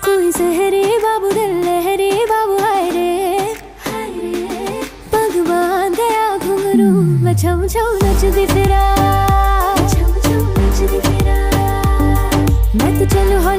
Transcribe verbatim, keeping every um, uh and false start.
कोई सहरे बाबू दिल लहरे बाबू हाय रे पग बांध गया घुंघरू मैं छम छम नचदी फिरा छम छम नचदी फिरा मैं तो चलूं